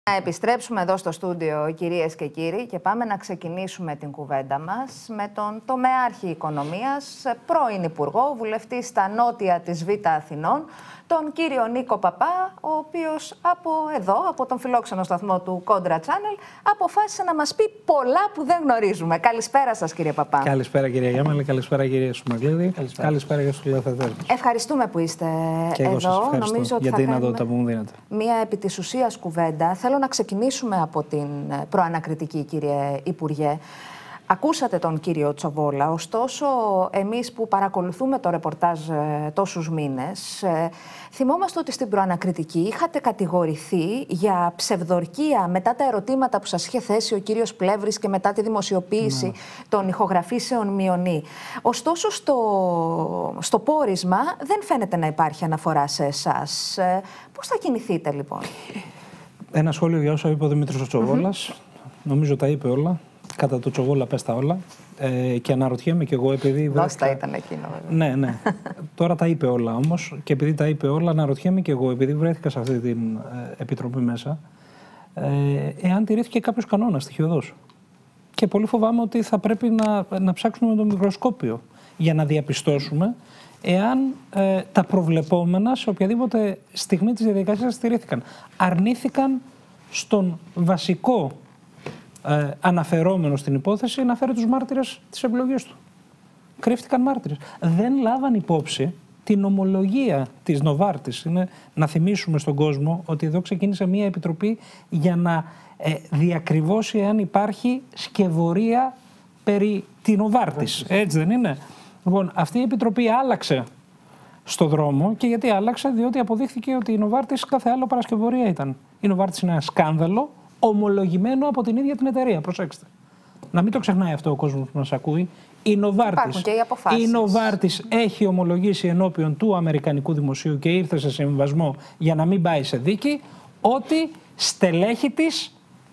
Να επιστρέψουμε εδώ στο στούντιο, κυρίες και κύριοι, και πάμε να ξεκινήσουμε την κουβέντα μας με τον τομεάρχη οικονομίας, πρώην Υπουργό, βουλευτή στα νότια της Β' Αθηνών, τον κύριο Νίκο Παπά, ο οποίος από εδώ, από τον φιλόξενο σταθμό του Contra Channel, αποφάσισε να μας πει πολλά που δεν γνωρίζουμε. Καλησπέρα σας, κύριε Παπά. Καλησπέρα, κυρία Γιάμαλη, καλησπέρα, κύριε Σουμαγλίδη. Καλησπέρα για τους τηλεθεατές. Ευχαριστούμε που είστε και εγώ εδώ. Σας ευχαριστώ Νομίζω ότι για την δυνατότητα που μου δίνετε. Μία επί της ουσίας κουβέντα. Θέλω να ξεκινήσουμε από την προανακριτική, κύριε Υπουργέ. Ακούσατε τον κύριο Τσοβόλα, ωστόσο εμείς που παρακολουθούμε το ρεπορτάζ τόσους μήνες, θυμόμαστε ότι στην προανακριτική είχατε κατηγορηθεί για ψευδορκία μετά τα ερωτήματα που σας είχε θέσει ο κύριος Πλεύρης και μετά τη δημοσιοποίηση των ηχογραφήσεων Μιονή. Ωστόσο στο πόρισμα δεν φαίνεται να υπάρχει αναφορά σε εσάς. Πώς θα κινηθείτε λοιπόν? Ένα σχόλιο για όσα είπε ο Δημήτρης Τσοβόλας. Νομίζω τα είπε όλα. Κατά το Τσοβόλα πες τα όλα. Και αναρωτιέμαι κι εγώ επειδή... Δώστα ήταν εκείνο βέβαια. Ναι. Τώρα τα είπε όλα όμως. Και επειδή τα είπε όλα, αναρωτιέμαι κι εγώ, επειδή βρέθηκα σε αυτή την επιτροπή μέσα, εάν τηρήθηκε κάποιος κανόνας στοιχειωδώς. Και πολύ φοβάμαι ότι θα πρέπει να ψάξουμε με το μικροσκόπιο για να διαπιστώσουμε εάν τα προβλεπόμενα σε οποιαδήποτε στιγμή της διαδικασίας στηρίθηκαν. Αρνήθηκαν στον βασικό αναφερόμενο στην υπόθεση να φέρει τους μάρτυρες της επιλογής του. Κρύφτηκαν μάρτυρες. Δεν λάβαν υπόψη την ομολογία της Νοβάρτης. Είναι να θυμίσουμε στον κόσμο ότι εδώ ξεκίνησε μια επιτροπή για να διακριβώσει εάν υπάρχει σκευωρία περί τη Νοβάρτης. Έτσι δεν είναι? Λοιπόν, αυτή η επιτροπή άλλαξε στο δρόμο. Και γιατί άλλαξε? Διότι αποδείχθηκε ότι η Νοβάρτης κάθε άλλο παρασκευωρία ήταν. Η Νοβάρτης είναι ένα σκάνδαλο ομολογημένο από την ίδια την εταιρεία. Προσέξτε. Να μην το ξεχνάει αυτό ο κόσμος που μας ακούει. Η Νοβάρτης έχει ομολογήσει ενώπιον του Αμερικανικού Δημοσίου και ήρθε σε συμβασμό για να μην πάει σε δίκη ότι στελέχη της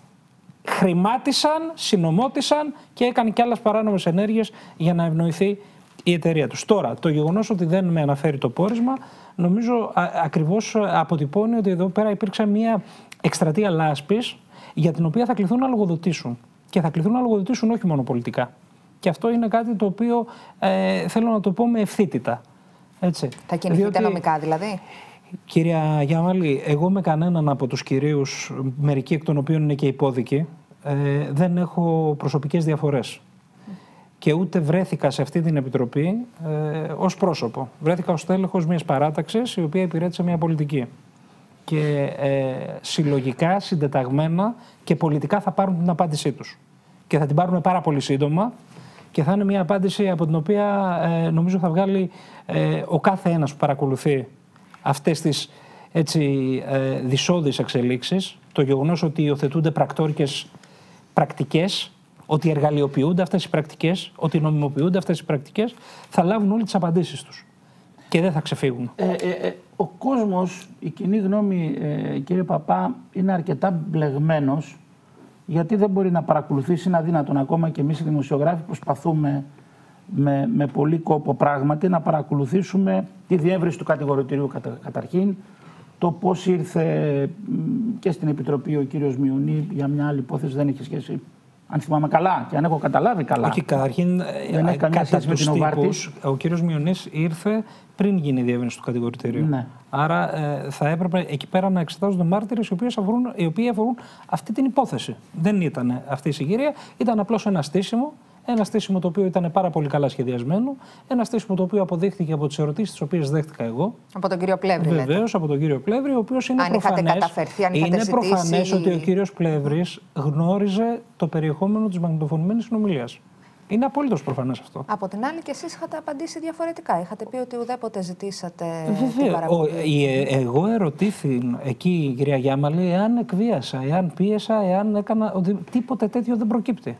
χρημάτισαν, συνομότησαν και έκανε και άλλες παράνομες ενέργειες για να ευνοηθεί η εταιρεία τους. Τώρα, το γεγονός ότι δεν με αναφέρει το πόρισμα, νομίζω ακριβώς αποτυπώνει ότι εδώ πέρα υπήρξε μια εκστρατεία λάσπης για την οποία θα κληθούν να λογοδοτήσουν. Και θα κληθούν να λογοδοτήσουν όχι μόνο πολιτικά. Και αυτό είναι κάτι το οποίο θέλω να το πω με ευθύτητα. Έτσι. Θα κινηθείτε νομικά δηλαδή? Κυρία Γιάμαλη, εγώ με κανέναν από τους κυρίους, μερικοί εκ των οποίων είναι και υπόδικοι, δεν έχω προσωπικές διαφορές. Και ούτε βρέθηκα σε αυτή την επιτροπή ως πρόσωπο. Βρέθηκα ως τέλεχος μιας παράταξης η οποία υπηρέτησε μια πολιτική. Και συλλογικά, συντεταγμένα και πολιτικά θα πάρουν την απάντησή τους. Και θα την πάρουν πάρα πολύ σύντομα και θα είναι μια απάντηση από την οποία νομίζω θα βγάλει ο κάθε ένας που παρακολουθεί αυτές τις δυσώδεις εξελίξεις, το γεγονός ότι υιοθετούνται πρακτόρικες πρακτικές, ότι εργαλειοποιούνται αυτές οι πρακτικές, ότι νομιμοποιούνται αυτές οι πρακτικές, θα λάβουν όλοι τις απαντήσεις τους και δεν θα ξεφύγουν. Ο κόσμος, η κοινή γνώμη, κύριε Παπά, είναι αρκετά μπλεγμένος, γιατί δεν μπορεί να παρακολουθήσει, είναι αδύνατον ακόμα και εμείς οι δημοσιογράφοι προσπαθούμε με πολύ κόπο πράγματι να παρακολουθήσουμε τη διεύρυνση του κατηγορητηρίου καταρχήν, το πώς ήρθε και στην Επιτροπή ο κύριος Μιονή για μια άλλη υπόθεση, δεν έχει σχέση, αν θυμάμαι καλά και αν έχω καταλάβει καλά. Όχι, καταρχήν, κατά τους τύπους, ο κύριος Μιονής ήρθε πριν γίνει η διεύρυνση του κατηγορητηρίου. Ναι. Άρα θα έπρεπε εκεί πέρα να εξετάζονται μάρτυρες οι οποίοι αφορούν αυτή την υπόθεση. Δεν ήταν αυτή η συγκυρία, ήταν απλώς ένα στήσιμο. Ένα στήσιμο το οποίο ήταν πάρα πολύ καλά σχεδιασμένο. Ένα στήσιμο το οποίο αποδείχθηκε από τις ερωτήσεις τις οποίες δέχτηκα εγώ. Από τον κύριο Πλεύρη. Βεβαίως, από τον κύριο Πλεύρη, ο οποίος είναι προφανές. Προφανές ότι ο κύριος Πλεύρης γνώριζε το περιεχόμενο της μαγνητοφωνημένης συνομιλίας. Είναι απολύτως προφανές αυτό. Από την άλλη, και εσείς είχατε απαντήσει διαφορετικά. Είχατε πει ότι ουδέποτε ζητήσατε την παραγωγή. Εγώ ερωτήθη εκεί, κυρία Γιάμαλη, εάν εκβίασα, εάν πίεσα, εάν έκανα. Ότι τίποτε τέτοιο δεν προκύπτει.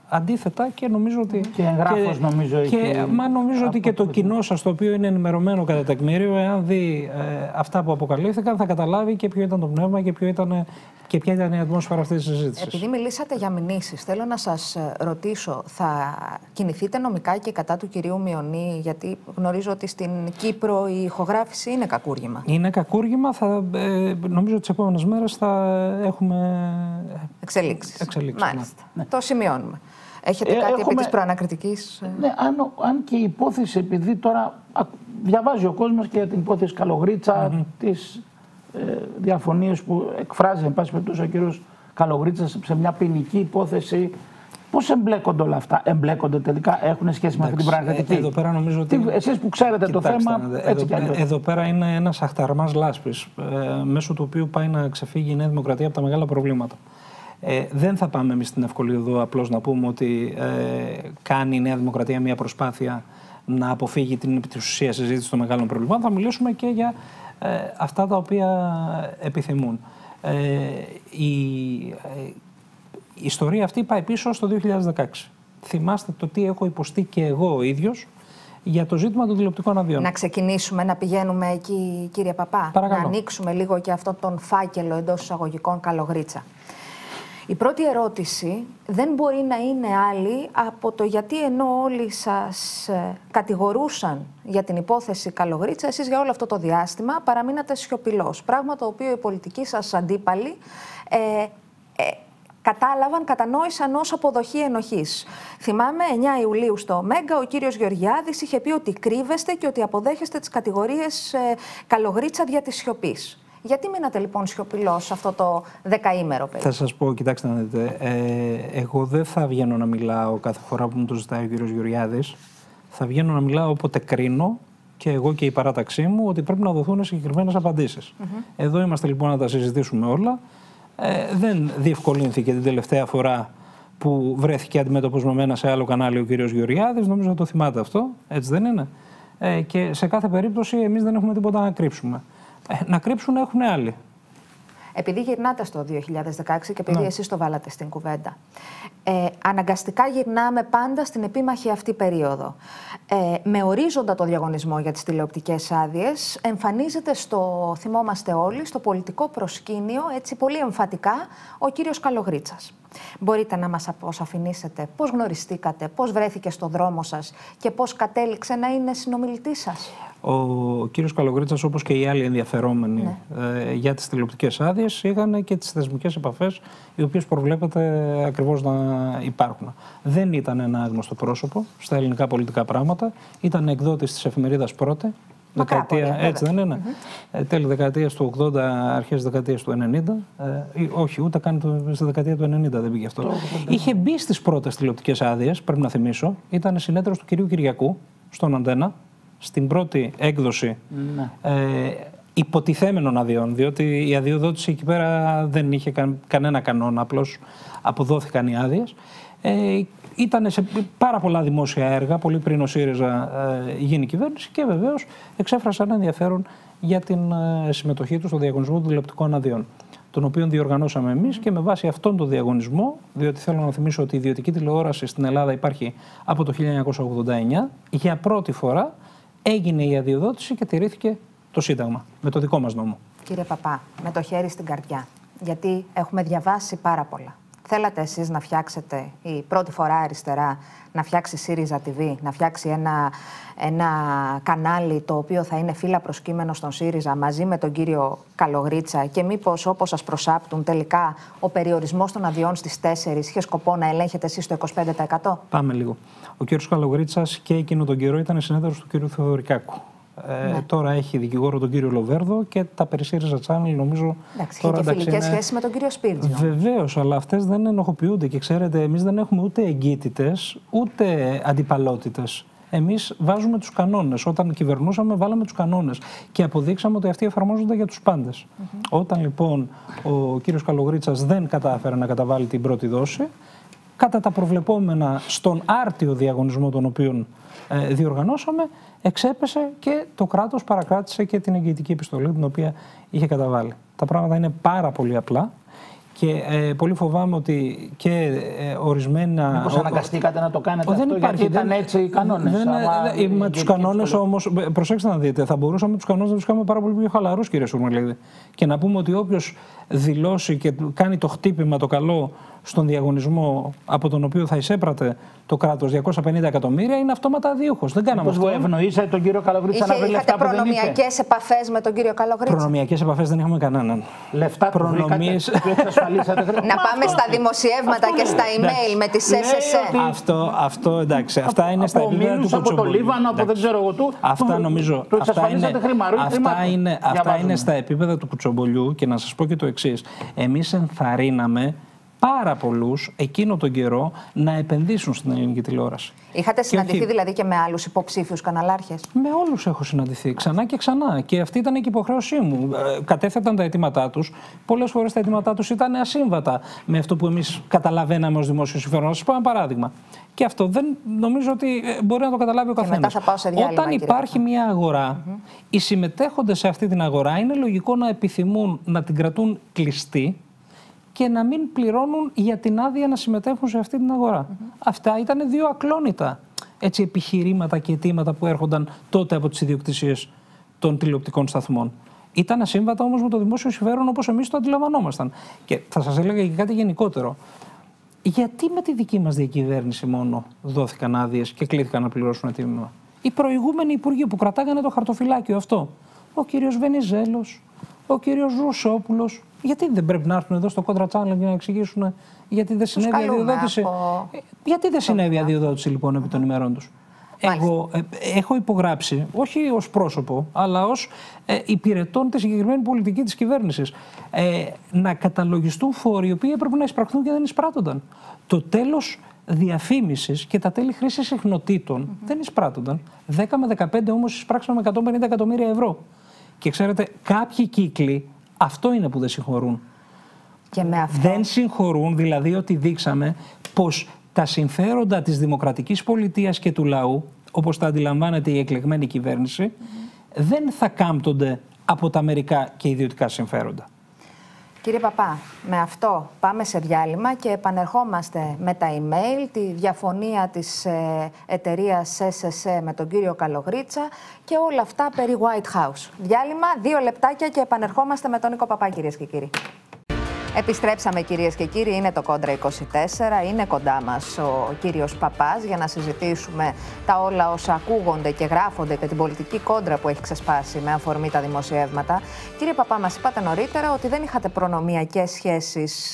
Αντίθετα και νομίζω ότι. Και εγγράφος νομίζω έχει. Μα νομίζω ότι και το κοινό σας, το οποίο είναι ενημερωμένο κατά τεκμήριο, εάν δει αυτά που αποκαλύφθηκαν, θα καταλάβει και ποιο ήταν το πνεύμα και ποια ήταν η ατμόσφαιρα αυτής της συζήτησης. Επειδή μιλήσατε για μηνύσεις, θέλω να σας ρωτήσω, θα κινηθείτε νομικά και κατά του κυρίου Μιονή, γιατί γνωρίζω ότι στην Κύπρο η ηχογράφηση είναι κακούργημα. Είναι κακούργημα. Νομίζω ότι τις επόμενες μέρες θα έχουμε εξελίξεις. Μάλιστα. Ναι. Το σημειώνουμε. Έχετε κάτι επί της προανακριτικής? Ναι, αν και η υπόθεση, επειδή τώρα διαβάζει ο κόσμος και για την υπόθεση Καλογρίτσα, τις διαφωνίες που εκφράζει, εν πάση περιπτώσει, ο κύριος Καλογρίτσας σε μια ποινική υπόθεση. Πώς εμπλέκονται όλα αυτά? Εμπλέκονται τελικά? Έχουν σχέση με αυτή την προανακριτική? Εδώ πέρα νομίζω ότι. Εσείς που ξέρετε το θέμα. Εδώ πέρα είναι ένας αχταρμάς λάσπης, μέσω του οποίου πάει να ξεφύγει η Νέα Δημοκρατία από τα μεγάλα προβλήματα. Δεν θα πάμε εμείς στην ευκολία εδώ απλώς να πούμε ότι κάνει η Νέα Δημοκρατία μια προσπάθεια να αποφύγει την επί της ουσίας συζήτηση των μεγάλων προβλημάτων. Θα μιλήσουμε και για αυτά τα οποία επιθυμούν. Η ιστορία αυτή πάει πίσω στο 2016. Θυμάστε το τι έχω υποστεί και εγώ ο ίδιος για το ζήτημα των τηλεοπτικών αδειών. Να ξεκινήσουμε να πηγαίνουμε εκεί, κύριε Παπά. Παρακαλώ. Να ανοίξουμε λίγο και αυτόν τον φάκελο εντός εισαγωγικών Καλογρίτσα. Η πρώτη ερώτηση δεν μπορεί να είναι άλλη από το γιατί, ενώ όλοι σας κατηγορούσαν για την υπόθεση Καλογρίτσα, εσείς για όλο αυτό το διάστημα παραμείνατε σιωπηλός. Πράγμα το οποίο οι πολιτικοί σας αντίπαλοι κατανόησαν ως αποδοχή ενοχής. Θυμάμαι 9 Ιουλίου στο Μέγκα ο κύριος Γεωργιάδης είχε πει ότι κρύβεστε και ότι αποδέχεστε τις κατηγορίες Καλογρίτσα δια της σιωπής. Γιατί μείνατε λοιπόν σιωπηλός αυτό το δεκαήμερο περίπου? Θα σας πω, κοιτάξτε να δείτε, εγώ δεν θα βγαίνω να μιλάω κάθε φορά που μου το ζητάει ο κύριος Γεωργιάδης. Θα βγαίνω να μιλάω όποτε κρίνω και εγώ και η παράταξή μου ότι πρέπει να δοθούν συγκεκριμένες απαντήσεις. Εδώ είμαστε λοιπόν να τα συζητήσουμε όλα. Δεν διευκολύνθηκε την τελευταία φορά που βρέθηκε αντιμέτωπος με μένα σε άλλο κανάλι ο κύριος Γεωργιάδης. Νομίζω να το θυμάται αυτό, έτσι δεν είναι? Και σε κάθε περίπτωση εμείς δεν έχουμε τίποτα να κρύψουμε. Να κρύψουν έχουν άλλοι. Επειδή γυρνάτε στο 2016 και επειδή εσείς το βάλατε στην κουβέντα, αναγκαστικά γυρνάμε πάντα στην επίμαχη αυτή περίοδο. Με ορίζοντα το διαγωνισμό για τις τηλεοπτικές άδειες, εμφανίζεται θυμόμαστε όλοι, στο πολιτικό προσκήνιο, έτσι πολύ εμφατικά, ο κύριος Καλογρίτσας. Μπορείτε να μας αποσαφηνίσετε πώς γνωριστήκατε, πώς βρέθηκε στο δρόμο σας και πώς κατέληξε να είναι συνομιλητής σας? Ο κύριος Καλογρίτσας, όπως και οι άλλοι ενδιαφερόμενοι για τις τηλεοπτικές άδειες, είχαν και τις θεσμικές επαφές, οι οποίες προβλέπεται ακριβώς να υπάρχουν. Δεν ήταν ένα άγνωστο πρόσωπο στα ελληνικά πολιτικά πράγματα. Ήταν εκδότης της εφημερίδας Πρώτε. Έτσι δεν είναι? Τέλη δεκαετίας του 80, αρχές δεκαετίας του 90. Όχι, ούτε καν στη δεκαετία του 90 δεν πήγε αυτό. Είχε μπει στις πρώτες τηλεοπτικές άδειες, πρέπει να θυμίσω. Ήταν συνέτερος του κυρίου Κυριακού στον Αντένα, στην πρώτη έκδοση υποτιθέμενων αδειών, διότι η αδειοδότηση εκεί πέρα δεν είχε κανένα κανόνα, απλώς αποδόθηκαν οι άδειες. Ήταν σε πάρα πολλά δημόσια έργα, πολύ πριν ο ΣΥΡΙΖΑ γίνει κυβέρνηση, και βεβαίως εξέφρασαν ενδιαφέρον για την συμμετοχή του στο διαγωνισμό των τηλεοπτικών αδειών, τον οποίο διοργανώσαμε εμείς, και με βάση αυτόν τον διαγωνισμό, διότι θέλω να θυμίσω ότι η ιδιωτική τηλεόραση στην Ελλάδα υπάρχει από το 1989, για πρώτη φορά έγινε η αδειοδότηση και τηρήθηκε το Σύνταγμα με το δικό μας νόμο. Κύριε Παπά, με το χέρι στην καρδιά, γιατί έχουμε διαβάσει πάρα πολλά. Θέλατε εσείς να φτιάξετε, η πρώτη φορά αριστερά, να φτιάξει ΣΥΡΙΖΑ TV, να φτιάξει ένα κανάλι το οποίο θα είναι φύλλα προσκύμενο στον ΣΥΡΙΖΑ μαζί με τον κύριο Καλογρίτσα, και μήπως, όπως σας προσάπτουν, τελικά ο περιορισμός των αδειών στις 4 είχε σκοπό να ελέγχετε εσείς το 25%? Πάμε λίγο. Ο κύριος Καλογρίτσας και εκείνο τον καιρό ήταν συνέτερος του κύριου Θεοδωρικάκου. Τώρα έχει δικηγόρο τον κύριο Λοβέρδο και τα περί ΣΥΡΙΖΑ Channel, νομίζω. Εντάξει, είχε και φιλικές σχέσεις με τον κύριο Σπίρτζιο. Βεβαίως, αλλά αυτές δεν ενοχοποιούνται, και ξέρετε, εμείς δεν έχουμε ούτε εγκύτητες ούτε αντιπαλότητες. Εμείς βάζουμε τους κανόνες. Όταν κυβερνούσαμε, βάλαμε τους κανόνες και αποδείξαμε ότι αυτοί εφαρμόζονται για τους πάντες. Όταν λοιπόν ο κύριος Καλογρίτσας δεν κατάφερε να καταβάλει την πρώτη δόση, κατά τα προβλεπόμενα στον άρτιο διαγωνισμό τον οποίον διοργανώσαμε, εξέπεσε και το κράτος παρακράτησε και την εγγυητική επιστολή την οποία είχε καταβάλει. Τα πράγματα είναι πάρα πολύ απλά Και πολύ φοβάμαι ότι και ορισμένα. Μήπως αναγκαστήκατε να το κάνετε δεν αυτό, υπάρχει, γιατί ήταν έτσι οι κανόνες. Με τους κανόνες όμως, προσέξτε να δείτε, θα μπορούσαμε τους κανόνες να τους κάνουμε πάρα πολύ πιο χαλαρούς, κύριε Σουρμελίδη. Και να πούμε ότι όποιος δηλώσει και κάνει το χτύπημα το καλό στον διαγωνισμό από τον οποίο θα εισέπρατε το κράτος 250 εκατομμύρια είναι αυτόματα αδίωχος. Δεν κάναμε αυτό. Ευνοήσατε τον κύριο Καλογρίτσα να βρει λεφτά που δεν είχε? Είχατε προνομιακές επαφές με τον κύριο Καλογρίτσα? Προνομιακές επαφές δεν είχαμε κανέναν. Λεφτά προνομίες. Να πάμε στα δημοσιεύματα και στα email με τις SSE. Αυτό εντάξει. Αυτά είναι στα επίπεδα του Κουτσομπολιού. Από το Λίβανο, από δεν ξέρω εγώ του. Αυτά νομίζω. Αυτά είναι στα επίπεδα του Κουτσομπολιού και να σας πω και το εξής. Εμείς ενθαρρύναμε πάρα πολλούς εκείνο τον καιρό να επενδύσουν στην ελληνική τηλεόραση. Είχατε συναντηθεί δηλαδή και με άλλους υποψήφιους καναλάρχες? Με όλους έχω συναντηθεί ξανά και ξανά. Και αυτή ήταν και η υποχρέωσή μου. Κατέθεταν τα αιτήματά τους. Πολλές φορές τα αιτήματά τους ήταν ασύμβατα με αυτό που εμείς καταλαβαίναμε ως δημόσιο συμφέρον. Να σας πω ένα παράδειγμα. Και αυτό δεν νομίζω ότι μπορεί να το καταλάβει ο καθένας. Όταν υπάρχει μια αγορά, οι συμμετέχοντες σε αυτή την αγορά είναι λογικό να επιθυμούν να την κρατούν κλειστή και να μην πληρώνουν για την άδεια να συμμετέχουν σε αυτή την αγορά. Αυτά ήταν δύο ακλόνητα επιχειρήματα και αιτήματα που έρχονταν τότε από τις ιδιοκτησίες των τηλεοπτικών σταθμών. Ήταν ασύμβατα όμως με το δημόσιο συμφέρον όπως εμείς το αντιλαμβανόμασταν. Και θα σας έλεγα και κάτι γενικότερο. Γιατί με τη δική μας διακυβέρνηση μόνο δόθηκαν άδειες και κλήθηκαν να πληρώσουν τίμημα? Οι προηγούμενοι υπουργοί που κρατάγανε το χαρτοφυλάκιο αυτό, ο κύριος Βενιζέλος, ο κύριος Ρουσόπουλος, γιατί δεν πρέπει να έρθουν εδώ στο Κόντρα Channel για να εξηγήσουν γιατί δεν συνέβη η αδειοδότηση? Γιατί δεν συνέβη η αδειοδότηση λοιπόν επί των ημερών τους? Εγώ έχω υπογράψει, όχι ως πρόσωπο, αλλά ως υπηρετών τη συγκεκριμένη πολιτική της κυβέρνησης, να καταλογιστούν φόροι οι οποίοι έπρεπε να εισπραχθούν και δεν εισπράττονταν. Το τέλος διαφήμισης και τα τέλη χρήσης συχνοτήτων δεν εισπράττονταν. 10 με 15 όμως εισπράξαμε 150 εκατομμύρια ευρώ. Και ξέρετε, κάποιοι κύκλοι αυτό είναι που δεν συγχωρούν. Και με αυτό... Δεν συγχωρούν, δηλαδή ότι δείξαμε πως τα συμφέροντα της δημοκρατικής πολιτείας και του λαού, όπως τα αντιλαμβάνεται η εκλεγμένη κυβέρνηση, δεν θα κάμπτονται από τα μερικά και ιδιωτικά συμφέροντα. Κύριε Παπά, με αυτό πάμε σε διάλειμμα και επανερχόμαστε με τα email, τη διαφωνία της εταιρείας SSE με τον κύριο Καλογρίτσα και όλα αυτά περί White House. Διάλειμμα, 2 λεπτάκια και επανερχόμαστε με τον Νίκο Παπά, κυρίες και κύριοι. Επιστρέψαμε, κυρίες και κύριοι, είναι το Κόντρα 24, είναι κοντά μας ο κύριος Παπάς για να συζητήσουμε τα όλα όσα ακούγονται και γράφονται και την πολιτική κόντρα που έχει ξεσπάσει με αφορμή τα δημοσιεύματα. Κύριε Παπά, μας είπατε νωρίτερα ότι δεν είχατε προνομιακές σχέσεις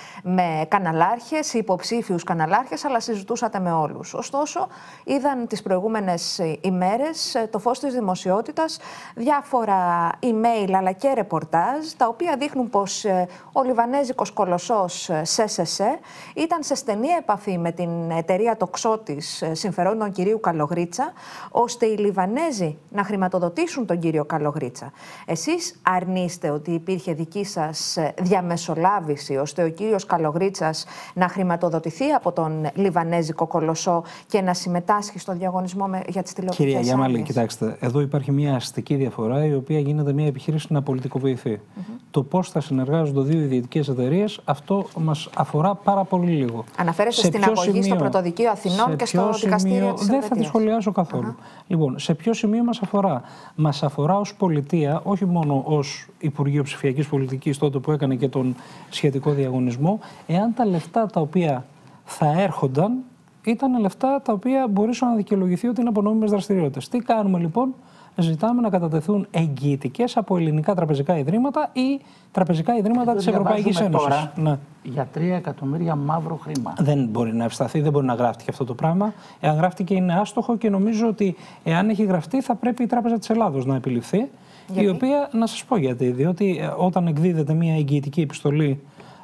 με καναλάρχες, υποψήφιους καναλάρχες, αλλά συζητούσατε με όλους. Ωστόσο, είδαν τις προηγούμενες ημέρες το φως της δημοσιότητας διάφορα email αλλά και ρεπορτάζ, τα οποία δείχνουν πως ο Λιβανέζικος κολοσσός SSE ήταν σε στενή επαφή με την εταιρεία τοξότης συμφερόντων κυρίου Καλογρίτσα, ώστε οι Λιβανέζοι να χρηματοδοτήσουν τον κύριο Καλογρίτσα. Εσείς αρνείστε ότι υπήρχε δική σας διαμεσολάβηση, ώστε ο κύριος Καλογρίτσας να χρηματοδοτηθεί από τον Λιβανέζικο κολοσσό και να συμμετάσχει στο διαγωνισμό για τις τηλεοπτικές άδειες? Κυρία Γιάμαλη, κοιτάξτε, εδώ υπάρχει μια αστική διαφορά, η οποία γίνεται μια επιχείρηση να πολιτικοποιηθεί. Το πώς θα συνεργάζονται δύο ιδιωτικές εταιρείες, αυτό μας αφορά πάρα πολύ λίγο. Αναφέρεστε στην αγωγή στο Πρωτοδικείο Αθηνών και στο Δικαστήριο της Δεν θα τη σχολιάσω καθόλου. Λοιπόν, σε ποιο σημείο μας αφορά? Μας αφορά ως πολιτεία, όχι μόνο ως Υπουργείο Ψηφιακής Πολιτικής, τότε που έκανε και τον σχετικό διαγωνισμό, εάν τα λεφτά τα οποία θα έρχονταν ήταν λεφτά τα οποία μπορούσαν να δικαιολογηθεί ότι είναι από νόμιμες δραστηριότητες. Τι κάνουμε λοιπόν? Ζητάμε να κατατεθούν εγγυητικές από ελληνικά τραπεζικά ιδρύματα ή τραπεζικά ιδρύματα της Ευρωπαϊκής Ένωσης. Τώρα, ναι, για 3 εκατομμύρια μαύρο χρήμα. Δεν μπορεί να ευσταθεί, δεν μπορεί να γράφτηκε αυτό το πράγμα. Εάν γράφτηκε είναι άστοχο και νομίζω ότι εάν έχει γραφτεί θα πρέπει η Τράπεζα της Ελλάδος να επιληφθεί. Γιατί? Η οποία, να σας πω γιατί, διότι όταν εκδίδεται μια εγγυητική επιστολή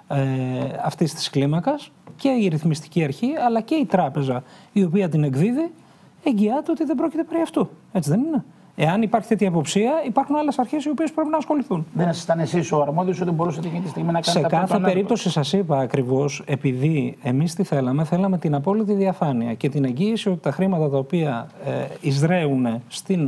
αυτής της κλίμακας και η ρυθμιστική αρχή αλλά και η τράπεζα η οποία την εκδίδει εγγυάται ότι δεν πρόκειται περί αυτού. Έτσι δεν είναι? Εάν υπάρχει τέτοια υποψία, υπάρχουν άλλες αρχές οι οποίες πρέπει να ασχοληθούν. Δεν ήσασταν εσείς ο αρμόδιος ότι μπορούσατε εκείνη τη στιγμή να κάνετε? Σε κάθε περίπτωση σας είπα ακριβώς, επειδή εμείς τι θέλαμε, θέλαμε την απόλυτη διαφάνεια και την εγγύηση ότι τα χρήματα τα οποία εισραίουν στην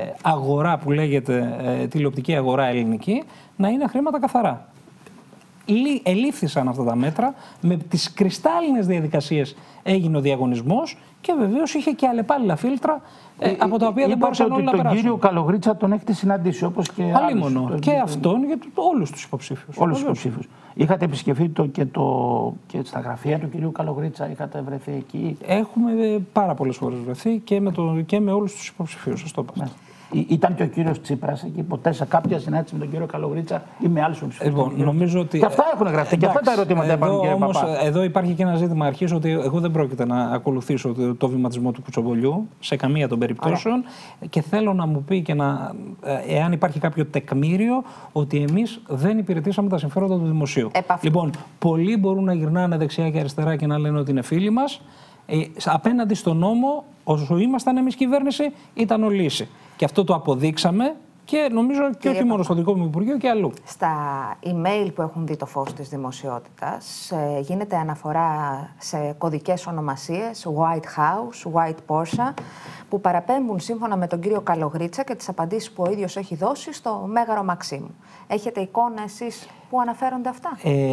αγορά που λέγεται τηλεοπτική αγορά ελληνική, να είναι χρήματα καθαρά. ελήφθησαν αυτά τα μέτρα, με τις κρυστάλλινες διαδικασίες έγινε ο διαγωνισμός και βεβαίως είχε και αλλεπάλληλα φίλτρα από τα οποία δεν μπορούσαν όλοι να περάσουν. Τον κύριο Καλογρίτσα τον έχετε συναντήσει, όπως και άλλους. Και αυτόν για όλους τους υποψήφιους. Όλους τους υποψήφιους. Είχατε επισκεφθεί και στα γραφεία του κυρίου Καλογρίτσα, είχατε βρεθεί εκεί? Έχουμε πάρα πολλές φορές βρεθεί και με όλους τους υποψηφίους, σας το είπα. Ήταν και ο κύριος Τσίπρας εκεί ποτέ σε κάποια συνάντηση με τον κύριο Καλογρίτσα ή με άλλους υποψηφίους? Λοιπόν, νομίζω ότι. Και αυτά έχουν γραφτεί. Και αυτά τα ερωτήματα υπάρχουν, κύριε Παπά. Εδώ υπάρχει και ένα ζήτημα αρχής ότι εγώ δεν πρόκειται να ακολουθήσω το βηματισμό του κουτσομπολιού σε καμία των περιπτώσεων. Και θέλω να μου πει και εάν υπάρχει κάποιο τεκμήριο ότι εμείς δεν υπηρετήσαμε τα συμφέροντα του δημοσίου. Λοιπόν, πολλοί μπορούν να γυρνάνε δεξιά και αριστερά και να λένε ότι είναι φίλοι μας. Απέναντι στον νόμο, όσο ήμασταν εμείς κυβέρνηση, ήταν ο λύση. Και αυτό το αποδείξαμε και νομίζω και όχι μόνο στο δικό μου Υπουργείο και αλλού. Στα email που έχουν δει το φως της δημοσιότητας γίνεται αναφορά σε κωδικές ονομασίες, White House, White Porsche, που παραπέμπουν σύμφωνα με τον κύριο Καλογρίτσα και τις απαντήσεις που ο ίδιος έχει δώσει στο Μέγαρο Μαξίμου. Έχετε εικόνα εσείς που αναφέρονται αυτά?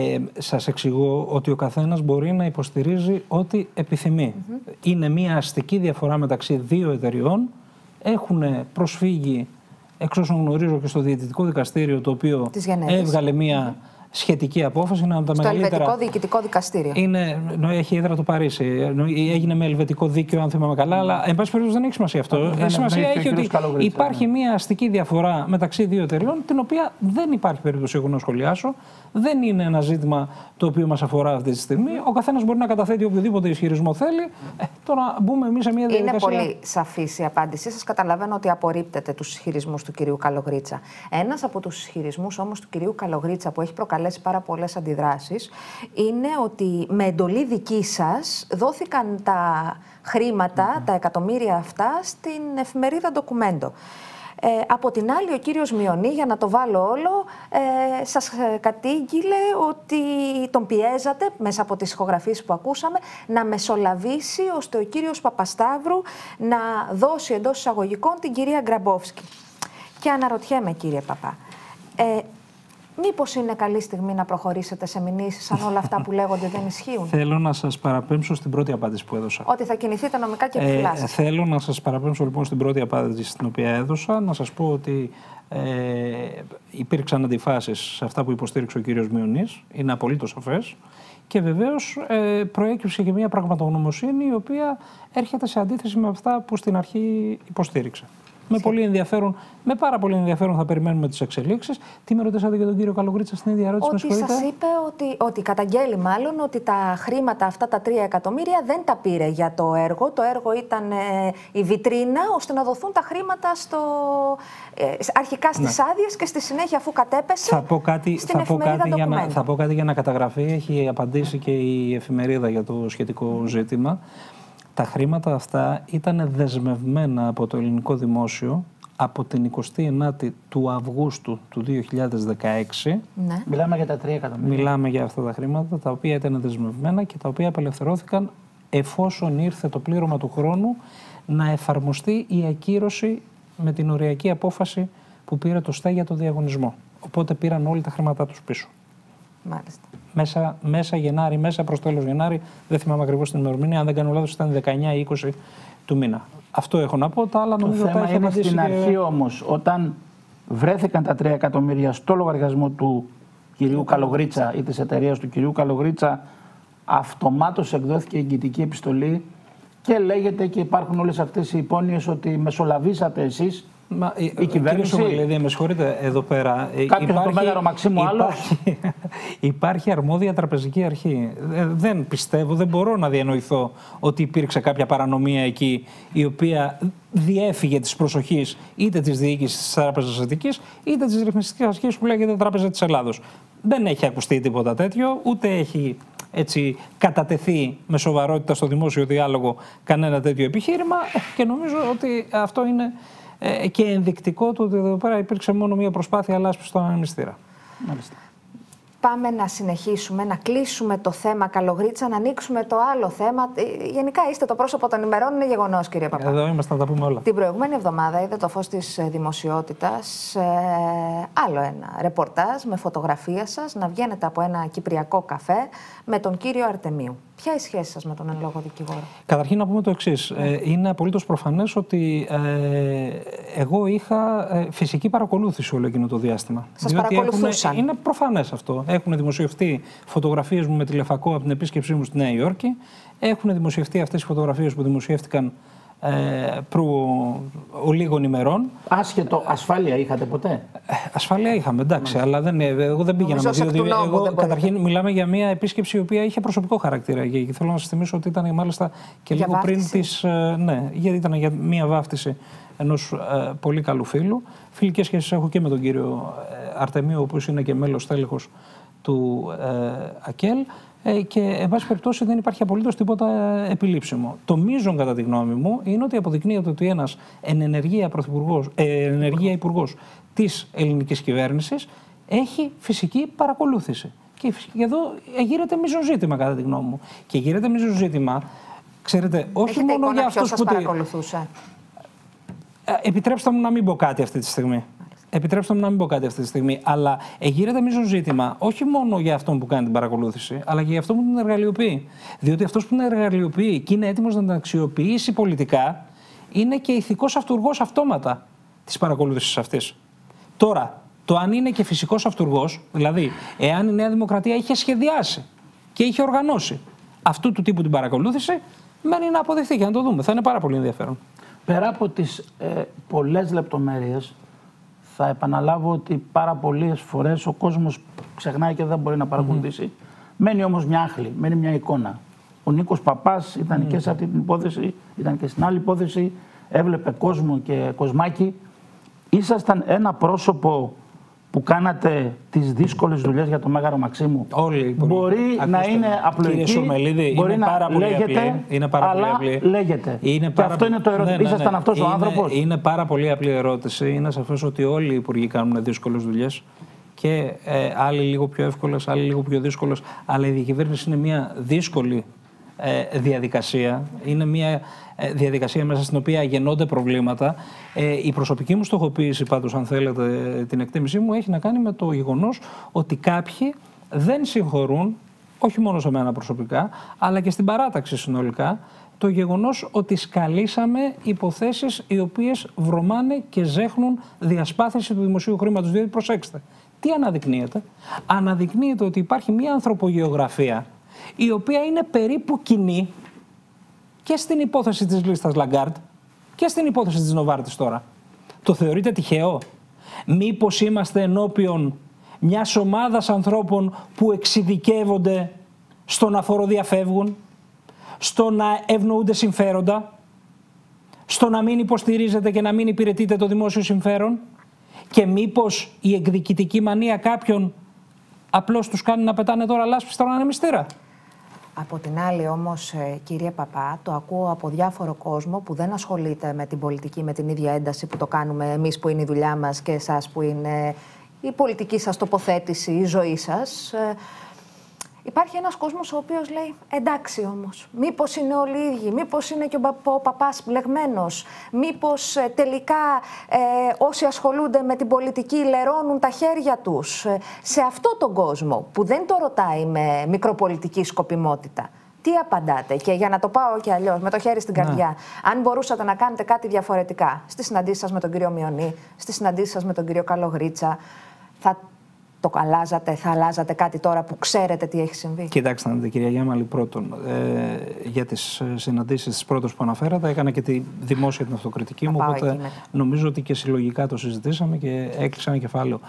Σας εξηγώ ότι ο καθένας μπορεί να υποστηρίζει ό,τι επιθυμεί. Είναι μια αστική διαφορά μεταξύ δύο εταιριών. Έχουν προσφύγει, εξ όσων γνωρίζω, και στο Διαιτητικό Δικαστήριο, το οποίο έβγαλε μια σχετική απόφαση. Στο Ελβετικό Διοικητικό Δικαστήριο. Έχει έδρα το Παρίσι. Έγινε με ελβετικό δίκαιο, αν θυμάμαι καλά, αλλά εν πάση περιπτώσει δεν έχει σημασία αυτό. Σημασία έχει ότι υπάρχει μια αστική διαφορά μεταξύ δύο εταιριών, την οποία δεν υπάρχει περίπτωση εγώ να σχολιάσω. Δεν είναι ένα ζήτημα το οποίο μας αφορά αυτή τη στιγμή. Ο καθένας μπορεί να καταθέτει οποιοδήποτε ισχυρισμό θέλει. Τώρα μπούμε εμείς σε μια διαδικασία. Είναι πολύ σαφής η απάντησή σας. Καταλαβαίνω ότι απορρίπτετε τους ισχυρισμούς του κυρίου Καλογρίτσα. Ένας από τους ισχυρισμούς όμως του κυρίου Καλογρίτσα που έχει προκαλέσει πάρα πολλές αντιδράσεις είναι ότι με εντολή δική σας δόθηκαν τα χρήματα, τα εκατομμύρια αυτά, στην εφημερίδα Ντοκουμέντο. Από την άλλη, ο κύριος Μιονί, για να το βάλω όλο, σας κατήγγειλε ότι τον πιέζατε, μέσα από τις ηχογραφίες που ακούσαμε, να μεσολαβήσει ώστε ο κύριος Παπασταύρου να δώσει εντός εισαγωγικών την κυρία Γκραμπόφσκι. Και αναρωτιέμαι, κύριε Παπά, μήπως είναι καλή στιγμή να προχωρήσετε σε μηνύσεις αν όλα αυτά που λέγονται δεν ισχύουν? Θέλω να σας παραπέμψω στην πρώτη απάντηση που έδωσα. Ότι θα κινηθείτε νομικά και επιφυλάσσετε. Θέλω να σας παραπέμψω λοιπόν στην πρώτη απάντηση την οποία έδωσα. Να σας πω ότι υπήρξαν αντιφάσεις σε αυτά που υποστήριξε ο κύριος Μιονής. Είναι απολύτως σαφές. Και βεβαίως προέκυψε και μια πραγματογνωμοσύνη η οποία έρχεται σε αντίθεση με αυτά που στην αρχή υποστήριξε. Με πάρα πολύ ενδιαφέρον θα περιμένουμε τις εξελίξεις. Τι με ρωτήσατε για τον κύριο Καλογρίτσα στην ίδια ερώτηση? Ότι σας είπε ότι καταγγέλει μάλλον ότι τα χρήματα αυτά, τα 3 εκατομμύρια, δεν τα πήρε για το έργο. Το έργο ήταν η βιτρίνα ώστε να δοθούν τα χρήματα αρχικά στις άδειες και στη συνέχεια, αφού κατέπεσε, θα πω κάτι για να καταγραφεί. Έχει απαντήσει και η εφημερίδα για το σχετικό ζήτημα. Τα χρήματα αυτά ήταν δεσμευμένα από το ελληνικό δημόσιο από την 29η του Αυγούστου του 2016. Ναι. Μιλάμε για τα 3 εκατομμύρια. Μιλάμε για αυτά τα χρήματα, τα οποία ήταν δεσμευμένα και τα οποία απελευθερώθηκαν εφόσον ήρθε το πλήρωμα του χρόνου να εφαρμοστεί η ακύρωση με την οριακή απόφαση που πήρε το ΣΤΕ για το διαγωνισμό. Οπότε πήραν όλοι τα χρήματά τους πίσω. Μάλιστα. Μέσα Γενάρη, μέσα προς τέλος Γενάρη, δεν θυμάμαι ακριβώς την ημερομηνία, αν δεν κάνω λάθος ήταν 19 ή 20 του μήνα. Αυτό έχω να πω, τα άλλα νομίζω ότι θα είναι στην αρχή όμως, όταν βρέθηκαν τα 3 εκατομμύρια στο λογαριασμό του κυρίου Καλογρίτσα ή της εταιρείας του κυρίου Καλογρίτσα, αυτομάτως εκδόθηκε εγγυητική επιστολή και λέγεται και υπάρχουν όλες αυτές οι υπόνοιες ότι μεσολαβήσατε εσείς. Η κυβέρνηση. Κύριε Σομιλίδη, με συγχωρείτε, εδώ πέρα. Κάποιος από το Μέγαρο Μαξίμου άλλος. Υπάρχει αρμόδια τραπεζική αρχή. Δεν πιστεύω, δεν μπορώ να διανοηθώ ότι υπήρξε κάποια παρανομία εκεί η οποία διέφυγε της προσοχής είτε της διοίκησης της Τράπεζας Αττικής είτε της ρυθμιστικής αρχής που λέγεται Τράπεζα της Ελλάδος. Δεν έχει ακουστεί τίποτα τέτοιο, ούτε έχει κατατεθεί με σοβαρότητα στο δημόσιο διάλογο κανένα τέτοιο επιχείρημα και νομίζω ότι αυτό είναι και ενδεικτικό του ότι εδώ πέρα υπήρξε μόνο μία προσπάθεια λάσπης στον ανεμιστήρα. Μάλιστα. πάμε να συνεχίσουμε, να κλείσουμε το θέμα Καλογρίτσα, να ανοίξουμε το άλλο θέμα. Γενικά είστε το πρόσωπο των ημερών, είναι γεγονός, κύριε Παπά. Εδώ είμαστε να τα πούμε όλα. Την προηγούμενη εβδομάδα είδε το φως της δημοσιότητας άλλο ένα ρεπορτάζ με φωτογραφία σας να βγαίνετε από ένα κυπριακό καφέ με τον κύριο Αρτεμίου. Ποια είναι η σχέση σας με τον εν λόγω δικηγόρο? Καταρχήν να πούμε το εξής. Είναι απολύτως προφανές ότι εγώ είχα φυσική παρακολούθηση όλο εκείνο το διάστημα. Σας παρακολουθούσαν. Είναι προφανές αυτό. Έχουν δημοσιευτεί φωτογραφίες μου με τηλεφακό από την επίσκεψή μου στη Νέα Υόρκη. Έχουν δημοσιευτεί αυτές οι φωτογραφίες που δημοσιεύτηκαν λίγων ημερών. Άσχετο, ασφάλεια είχατε ποτέ? Ασφάλεια είχαμε, εντάξει, αλλά εγώ δεν πήγαινα μαζί. Καταρχήν μιλάμε για μια επίσκεψη η οποία είχε προσωπικό χαρακτήρα. Και θέλω να σας θυμίσω ότι ήταν μάλιστα και για λίγο βάφτιση. πριν της. Ναι, γιατί ήταν για μια βάφτιση ενός πολύ καλού φίλου. Φιλικές σχέσεις έχω και με τον κύριο Αρτεμίου, ο οποίος είναι και μέλος τέλεχος του ΑΚΕΛ. Και, εν πάση περιπτώσει, δεν υπάρχει απολύτως τίποτα επιλήψιμο. Το μείζον, κατά τη γνώμη μου, είναι ότι αποδεικνύεται ότι ένας ενεργεία υπουργός της ελληνικής κυβέρνησης έχει φυσική παρακολούθηση. Και εδώ γύρεται μείζον ζήτημα, κατά τη γνώμη μου. Και γύρεται μείζον ζήτημα, ξέρετε, όχι έχετε μόνο για αυτούς που. Παρακολουθούσε. Επιτρέψτε μου να μην πω κάτι αυτή τη στιγμή. Αλλά γύρεται μείζον ζήτημα όχι μόνο για αυτόν που κάνει την παρακολούθηση, αλλά και για αυτόν που την εργαλειοποιεί. Διότι αυτός που την εργαλειοποιεί και είναι έτοιμος να την αξιοποιήσει πολιτικά, είναι και ηθικός αυτουργός αυτόματα της παρακολούθησης αυτής. Τώρα, το αν είναι και φυσικός αυτουργός, δηλαδή εάν η Νέα Δημοκρατία είχε σχεδιάσει και είχε οργανώσει αυτού του τύπου την παρακολούθηση, μένει να αποδειχθεί και να το δούμε. Θα είναι πάρα πολύ ενδιαφέρον. Πέρα από τις πολλές λεπτομέρειες, θα επαναλάβω ότι πάρα πολλές φορές ο κόσμος ξεχνάει και δεν μπορεί να παρακολουθήσει. Μένει όμως μια άχλη, μένει μια εικόνα. Ο Νίκος Παπάς ήταν και σε αυτή την υπόθεση, ήταν και στην άλλη υπόθεση, έβλεπε κόσμο και κοσμάκι. Ήσασταν ένα πρόσωπο που κάνατε τις δύσκολες δουλειές για το Μέγαρο Μαξίμου. Όλοι μπορεί να είναι απλοϊκή, κύριε Σουρμελίδη, μπορεί είναι πάρα να πολύ λέγεται, απλή. Είναι πάρα αλλά πολύ απλή. λέγεται. Είναι και αυτό είναι το ερώτημα. Ήσασταν αυτός ο άνθρωπος? Είναι πάρα πολύ απλή ερώτηση. Είναι σαφές ότι όλοι οι υπουργοί κάνουν δύσκολες δουλειές. Και άλλοι λίγο πιο εύκολες, άλλοι λίγο πιο δύσκολες. Αλλά η διακυβέρνηση είναι μια δύσκολη διαδικασία. Είναι μια διαδικασία μέσα στην οποία γεννώνται προβλήματα. Η προσωπική μου στοχοποίηση, πάντως, αν θέλετε την εκτίμησή μου, έχει να κάνει με το γεγονός ότι κάποιοι δεν συγχωρούν, όχι μόνο σε μένα προσωπικά, αλλά και στην παράταξη συνολικά, το γεγονός ότι σκαλίσαμε υποθέσεις οι οποίες βρωμάνε και ζέχνουν διασπάθηση του δημοσίου χρήματος. Διότι, προσέξτε, τι αναδεικνύεται? Αναδεικνύεται ότι υπάρχει μια ανθρωπογεωγραφία η οποία είναι περίπου κοινή και στην υπόθεση της λίστας Λαγκάρντ και στην υπόθεση της Νοβάρτης τώρα. Το θεωρείτε τυχαίο? Μήπως είμαστε ενώπιον μιας ομάδας ανθρώπων που εξειδικεύονται στο να φοροδιαφεύγουν, στο να ευνοούνται συμφέροντα, στο να μην υποστηρίζετε και να μην υπηρετείτε το δημόσιο συμφέρον, και μήπως η εκδικητική μανία κάποιων απλώς τους κάνει να πετάνε τώρα λάσπη στον ανεμιστήρα? Από την άλλη όμως, κύριε Παπά, το ακούω από διάφορο κόσμο που δεν ασχολείται με την πολιτική με την ίδια ένταση που το κάνουμε εμείς που είναι η δουλειά μας και εσάς που είναι η πολιτική σας τοποθέτηση, η ζωή σας. Υπάρχει ένας κόσμος ο οποίος λέει εντάξει όμως, μήπως είναι όλοι οι ίδιοι, μήπως είναι και ο παπάς μπλεγμένος, μήπως τελικά όσοι ασχολούνται με την πολιτική λερώνουν τα χέρια τους. Σε αυτόν τον κόσμο που δεν το ρωτάει με μικροπολιτική σκοπιμότητα, τι απαντάτε? Και για να το πάω και αλλιώς, με το χέρι στην καρδιά, αν μπορούσατε να κάνετε κάτι διαφορετικά στις συναντήσεις σας με τον κύριο Μιονί, στις συναντήσεις σας με τον κύριο Καλογρίτσα, θα αλλάζατε κάτι τώρα που ξέρετε τι έχει συμβεί? Κοιτάξτε, κυρία Γιάμαλη, πρώτον, για τις συναντήσεις τις πρώτες που αναφέρατε, έκανα και τη δημόσια την αυτοκριτική μου, οπότε νομίζω ότι και συλλογικά το συζητήσαμε και έκλεισα ένα κεφάλαιο.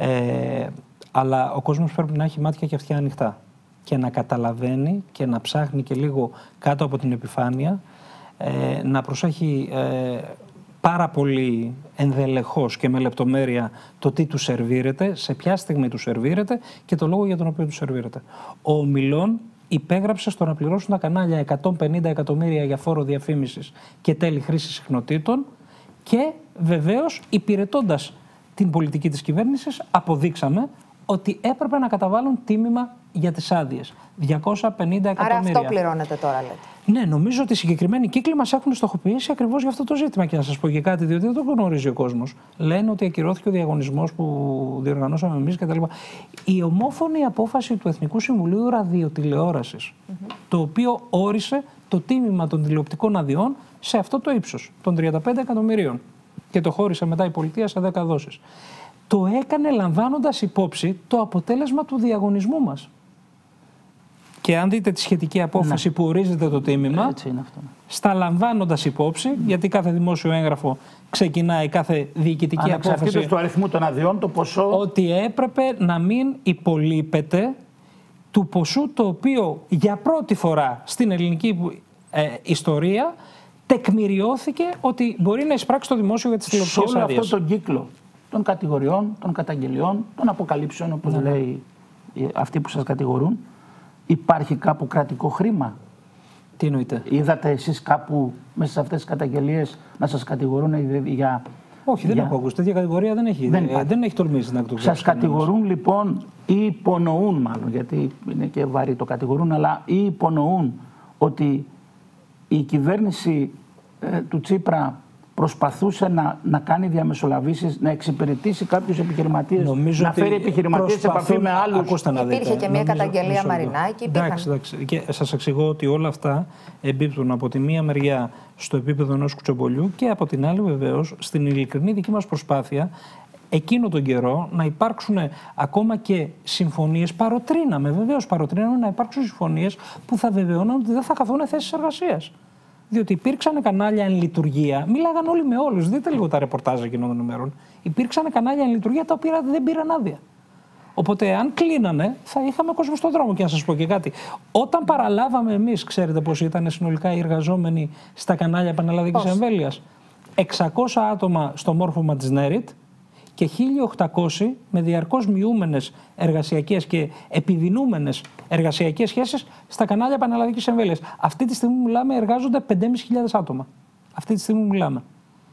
Αλλά ο κόσμος πρέπει να έχει μάτια και αυτιά ανοιχτά και να καταλαβαίνει και να ψάχνει και λίγο κάτω από την επιφάνεια, να προσέχει πάρα πολύ ενδελεχώς και με λεπτομέρεια το τι του σερβίρεται, σε ποια στιγμή του σερβίρεται και το λόγο για τον οποίο του σερβίρεται. Ο Ομιλών υπέγραψε στο να πληρώσουν τα κανάλια 150 εκατομμύρια για φόρο διαφήμισης και τέλη χρήσης συχνοτήτων και βεβαίως υπηρετώντας την πολιτική της κυβέρνησης αποδείξαμε ότι έπρεπε να καταβάλουν τίμημα για τις άδειες. 250 εκατομμύρια. Άρα αυτό πληρώνεται τώρα, λέτε. Ναι, νομίζω ότι οι συγκεκριμένοι κύκλοι μας έχουν στοχοποιήσει ακριβώς για αυτό το ζήτημα. Και να σας πω και κάτι, διότι δεν το γνωρίζει ο κόσμος. Λένε ότι ακυρώθηκε ο διαγωνισμός που διοργανώσαμε εμείς κτλ. Η ομόφωνη απόφαση του Εθνικού Συμβουλίου Ραδιοτηλεόρασης, το οποίο όρισε το τίμημα των τηλεοπτικών αδειών σε αυτό το ύψος, των 35 εκατομμυρίων. Και το χώρισε μετά η πολιτεία σε 10 δόσεις. Το έκανε λαμβάνοντας υπόψη το αποτέλεσμα του διαγωνισμού μας. Και αν δείτε τη σχετική απόφαση που ορίζεται το τίμημα, έτσι είναι αυτό. στα λαμβάνοντας υπόψη, γιατί κάθε δημόσιο έγγραφο ξεκινάει, κάθε διοικητική απόφαση, του αριθμού των αδειών, το ποσό, ότι έπρεπε να μην υπολείπεται του ποσού το οποίο για πρώτη φορά στην ελληνική ιστορία τεκμηριώθηκε ότι μπορεί να εισπράξει το δημόσιο για τις τηλεοπτικές άδειες. Σε όλο αυτό τον κύκλο των κατηγοριών, των καταγγελιών, των αποκαλύψεων, όπως λέει αυτοί που σας κατηγορούν, υπάρχει κάπου κρατικό χρήμα? Τι εννοείτε? Είδατε εσείς κάπου μέσα σε αυτές τις καταγγελίες να σας κατηγορούν για... Όχι, δεν έχω ακούσει. Τέτοια κατηγορία δεν έχει, δεν έχει τολμήσει να εκτοξεύσει. Σας κατηγορούν λοιπόν ή υπονοούν, μάλλον, γιατί είναι και βαρύ το κατηγορούν, αλλά ή υπονοούν ότι η κυβέρνηση του Τσίπρα προσπαθούσε να κάνει διαμεσολαβήσεις, να εξυπηρετήσει κάποιους επιχειρηματίες, να φέρει επιχειρηματίες σε επαφή με άλλους. Υπήρχε και μια καταγγελία Μαρινάκη. Εντάξει. Και σας εξηγώ ότι όλα αυτά εμπίπτουν από τη μία μεριά στο επίπεδο ενός κουτσομπολιού και από την άλλη βεβαίως στην ειλικρινή δική μας προσπάθεια εκείνο τον καιρό να υπάρξουν ακόμα και συμφωνίες. Βεβαίως παροτρύναμε να υπάρξουν συμφωνίες που θα βεβαιώναν ότι δεν θα χαθούν θέσεις εργασίας. Διότι υπήρξαν κανάλια εν λειτουργία, μίλαγαν όλοι με όλους. Δείτε λίγο τα ρεπορτάζ εκείνων των ημερών. Υπήρξαν κανάλια εν λειτουργία τα οποία δεν πήραν άδεια. Οπότε, αν κλείνανε, θα είχαμε κόσμο στον δρόμο. Και να σας πω και κάτι. Όταν παραλάβαμε εμείς, ξέρετε πώς ήταν συνολικά οι εργαζόμενοι στα κανάλια πανελλαδικής εμβέλειας? 600 άτομα στο μόρφωμα της ΝΕΡΙΤ και 1.800 με διαρκώς μειούμενες εργασιακές και επιδεινούμενες εργασιακές σχέσεις στα κανάλια πανελλαδικής εμβέλειας. Αυτή τη στιγμή μιλάμε, εργάζονται 5.500 άτομα. Αυτή τη στιγμή μιλάμε.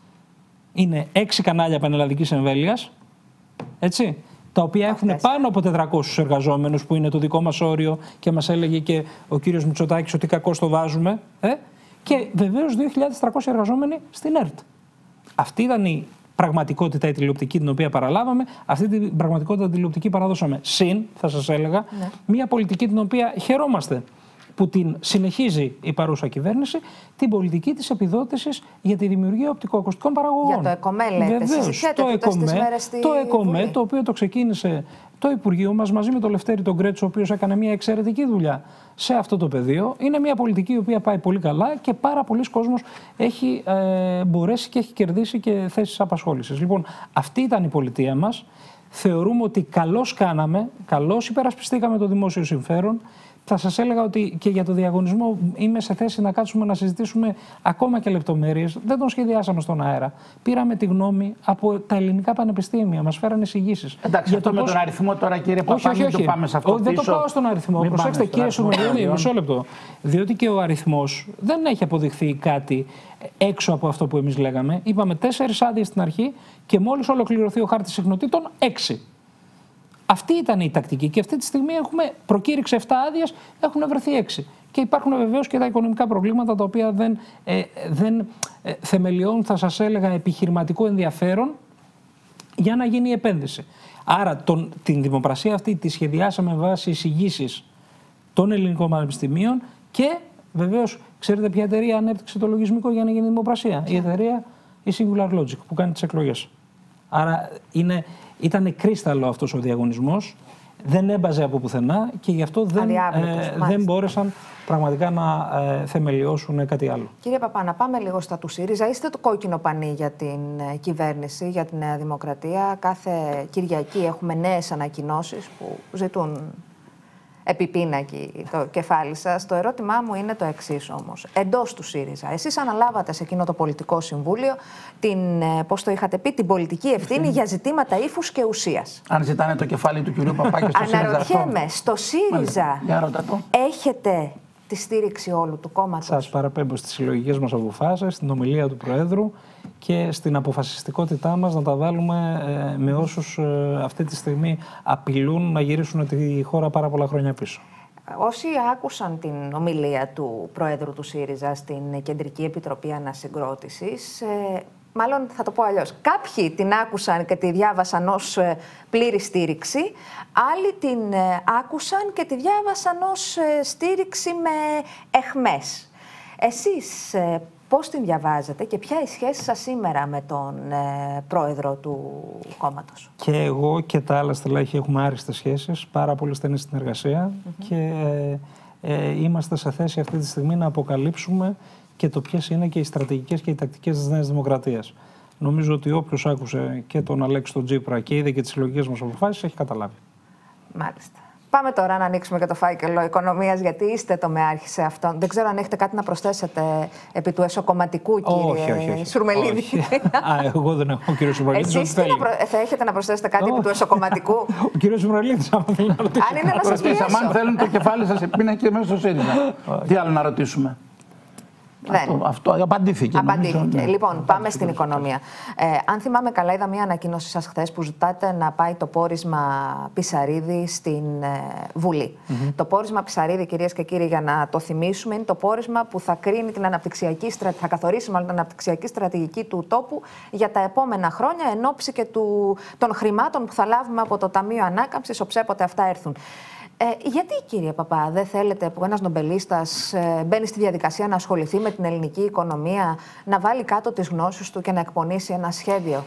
Είναι 6 κανάλια πανελλαδικής εμβέλειας, έτσι, τα οποία έχουν πάνω από 400 εργαζόμενους, που είναι το δικό μας όριο και μας έλεγε και ο κύριος Μητσοτάκης ότι κακώς το βάζουμε. Και βεβαίως 2.300 εργαζόμενοι στην ΕΡΤ. Αυτή ήταν η πραγματικότητα η τηλεοπτική την οποία παραλάβαμε, αυτή την πραγματικότητα τηλεοπτική παραδώσαμε. Συν, θα σας έλεγα, μια πολιτική την οποία χαιρόμαστε που την συνεχίζει η παρούσα κυβέρνηση, την πολιτική της επιδότησης για τη δημιουργία οπτικοακουστικών παραγωγών. Για το ΕΚΟΜΕ λέτε, συζητιέται αυτές τις μέρες στη ΕΚΟΜΕ, το οποίο το ξεκίνησε το Υπουργείο μας μαζί με τον Λευτέρη τον Κρέτσο, ο οποίος έκανε μια εξαιρετική δουλειά σε αυτό το πεδίο. Είναι μια πολιτική η οποία πάει πολύ καλά και πάρα πολλοί κόσμος έχει μπορέσει και έχει κερδίσει και θέσεις απασχόλησης. Λοιπόν, αυτή ήταν η πολιτεία μας. Θεωρούμε ότι καλώς κάναμε, καλώς υπερασπιστήκαμε το δημόσιο συμφέρον. Θα σας έλεγα ότι και για το διαγωνισμό είμαι σε θέση να κάτσουμε να συζητήσουμε ακόμα και λεπτομέρειες. Δεν τον σχεδιάσαμε στον αέρα. Πήραμε τη γνώμη από τα ελληνικά πανεπιστήμια. Μας φέρανε εισηγήσεις. Εντάξει, αυτό με τον αριθμό τώρα, κύριε Παπά, μην το πάμε σε αυτό. Δεν το πάω στον αριθμό. Προσέξτε, κύριε Σουμελιώδη, μισό λεπτό. Διότι και ο αριθμός δεν έχει αποδειχθεί κάτι έξω από αυτό που εμείς λέγαμε. Είπαμε 4 άδειες στην αρχή και μόλις ολοκληρωθεί ο χάρτης συχνοτήτων 6. Αυτή ήταν η τακτική και αυτή τη στιγμή έχουμε προκήρυξη 7 άδειες, έχουν βρεθεί 6. Και υπάρχουν βεβαίως και τα οικονομικά προβλήματα τα οποία δεν θεμελιώνουν, θα σας έλεγα, επιχειρηματικό ενδιαφέρον για να γίνει η επένδυση. Άρα την δημοπρασία αυτή τη σχεδιάσαμε βάσει εισηγήσεις των ελληνικών πανεπιστημίων και βεβαίως ξέρετε ποια εταιρεία ανέπτυξε το λογισμικό για να γίνει δημοπρασία? Η εταιρεία η Singular Logic που κάνει τις εκλογές. Άρα ήταν κρίσταλο αυτός ο διαγωνισμός, δεν έμπαζε από πουθενά και γι' αυτό δεν μπόρεσαν πραγματικά να θεμελιώσουν κάτι άλλο. Κύριε Παπά, να πάμε λίγο στα του ΣΥΡΙΖΑ. Είστε το κόκκινο πανί για την κυβέρνηση, για τη Νέα Δημοκρατία. Κάθε Κυριακή έχουμε νέες ανακοινώσεις που ζητούν επιπίνακι το κεφάλι σας. Το ερώτημά μου είναι το εξής όμως. Εντός του ΣΥΡΙΖΑ, εσείς αναλάβατε σε εκείνο το πολιτικό συμβούλιο πώς το είχατε πει, την πολιτική ευθύνη για ζητήματα ύφους και ουσίας. Αν ζητάνε το κεφάλι του κυρίου Παπάκη στο ΣΥΡΙΖΑ. Αναρωτιέμαι, στο ΣΥΡΙΖΑ έχετε τη στήριξη όλου του κόμματος? Σας παραπέμπω στις συλλογικές μας αποφάσεις, στην ομιλία του Προέδρου και στην αποφασιστικότητά μας να τα βάλουμε με όσους αυτή τη στιγμή απειλούν να γυρίσουν τη χώρα πάρα πολλά χρόνια πίσω. Όσοι άκουσαν την ομιλία του Προέδρου του ΣΥΡΙΖΑ στην Κεντρική Επιτροπή Ανασυγκρότησης, μάλλον θα το πω αλλιώς, κάποιοι την άκουσαν και τη διάβασαν ως πλήρη στήριξη, άλλοι την άκουσαν και τη διάβασαν ως στήριξη με εχμές. Εσείς πώς την διαβάζετε και ποια η σχέση σας σήμερα με τον πρόεδρο του κόμματος? Και εγώ και τα άλλα στελέχη έχουμε άριστες σχέσεις, πάρα πολύ στενή συνεργασία και είμαστε σε θέση αυτή τη στιγμή να αποκαλύψουμε και το ποιες είναι και οι στρατηγικές και οι τακτικές της Νέας Δημοκρατίας. Νομίζω ότι όποιος άκουσε και τον Αλέξη τον Τσίπρα και είδε και τις συλλογικές μας αποφάσεις έχει καταλάβει. Μάλιστα. Πάμε τώρα να ανοίξουμε και το φάκελο οικονομίας, γιατί είστε το μεάρχη σε αυτόν. Δεν ξέρω αν έχετε κάτι να προσθέσετε επί του εσωκομματικού, κύριε Σουρμελίδη. Εγώ δεν έχω, κύριε Σουρμελίδη. Εσείς θα έχετε να προσθέσετε κάτι επί του εσωκομματικού? Ο κύριος Σουρμελίδης, άμα θέλει να ρωτήσει. Αν είναι να σας πιέσω. Αν θέλουν το κεφάλι σας επίνακε μέσα στο ΣΥΡΙΖΑ. Τι άλλο να ρωτήσουμε? Αυτό απαντήθηκε. Απαντήθηκε. Λοιπόν, πάμε στην οικονομία. Αν θυμάμαι καλά, είδα μια ανακοίνωση σας χθες που ζητάτε να πάει το πόρισμα Πισαρίδη στην Βουλή. Το πόρισμα Πισαρίδη, κυρίες και κύριοι, για να το θυμίσουμε, είναι το πόρισμα που θα κρίνει θα καθορίσει μάλλον την αναπτυξιακή στρατηγική του τόπου για τα επόμενα χρόνια, εν ώψη και των χρημάτων που θα λάβουμε από το Ταμείο Ανάκαμψης, οψέποτε αυτά έρθουν. Γιατί, κύριε Παπά, δεν θέλετε που ένας νομπελίστας μπαίνει στη διαδικασία να ασχοληθεί με την ελληνική οικονομία, να βάλει κάτω τις γνώσεις του και να εκπονήσει ένα σχέδιο?